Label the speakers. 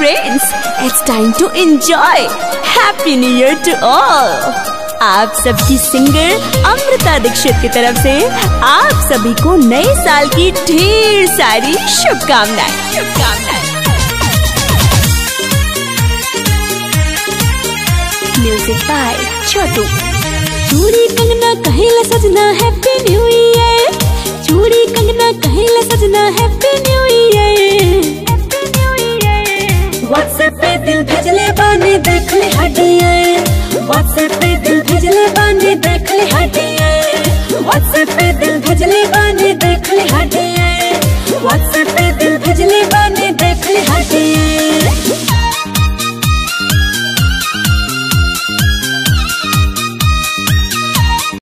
Speaker 1: friends, it's time to enjoy. Happy New Year to all. आप सबकी singer Amrita Dixit की तरफ से आप सभी को नए साल की ढेर सारी शुभकामनाएं। Music by Chhotu. चूड़ी कंगना कहेला सजना हैप्पी न्यू ईयर। चूड़ी कंगना कहेला सजना हैप्पी न्यू ईयर। व्हाट्सएप पे दिल भेजले बानी देख ले हटिए। व्हाट्सएप पे दिल भेजले बानी देख ले हटिए। व्हाट्सएप पे दिल भेजले बानी देख ले हटिए। व्हाट्सएप पे